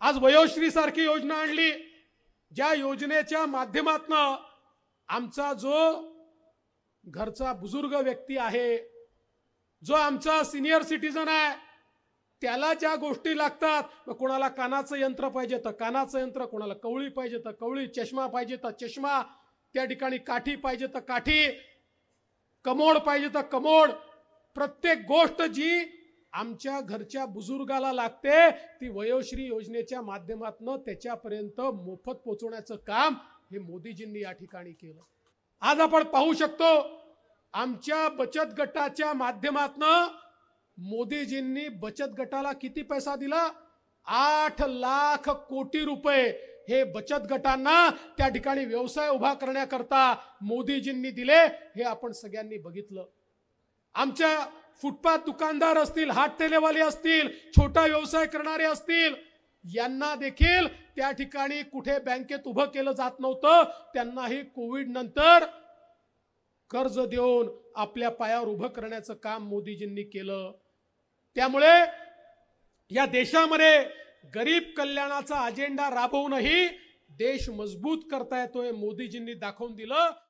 आज वयोश्री सारखी योजना आणली, ज्या योजनेच्या माध्यमातून आमचा जो घरचा बुजुर्ग व्यक्ती आहे, जो आमचा सिनियर सिटीजन आहे, त्याला ज्या गोष्टी लागतात, कोणाला कानाचं यंत्र पाहिजे तर कानाचं यंत्र, कोणाला कवळी पाहिजे तर कवळी, चष्मा पाहिजे तर चष्मा, त्या ठिकाणी काठी पाहिजे तर काठी, कमोड पाहिजे तर कमोड, प्रत्येक गोष्ट जी आमच्या घरच्या बुजुर्गाला लागते ती वयोश्री योजनेच्या माध्यमातून त्याच्यापर्यंत मोफत पोहोचवण्याचं काम हे मोदीजींनी या ठिकाणी केलं। आज आपण पाहू शकतो आमच्या बचत गटाच्या माध्यमातून मोदीजींनी बचत गटाला किती पैसा दिला, 8 लाख कोटी रुपये हे बचत गटांना त्या ठिकाणी व्यवसाय उभा करण्याकरता मोदीजींनी दिले, हे आपण सगळ्यांनी बघितलं। आमच्या फुटपाथ दुकानदार असतील, हात ठेलेवाले असतील, छोटा व्यवसाय करणारे असतील, यांना देखील त्या ठिकाणी कुठे बँकेत उभं केलं जात नव्हतं, त्यांनाही कोविड नंतर कर्ज देऊन आपल्या पायावर उभं करण्याचं काम मोदीजींनी केलं। त्यामुळे या देशामध्ये गरीब कल्याणाचा अजेंडा राबवूनही देश मजबूत करता येतोय, मोदीजींनी दाखवून दिलं।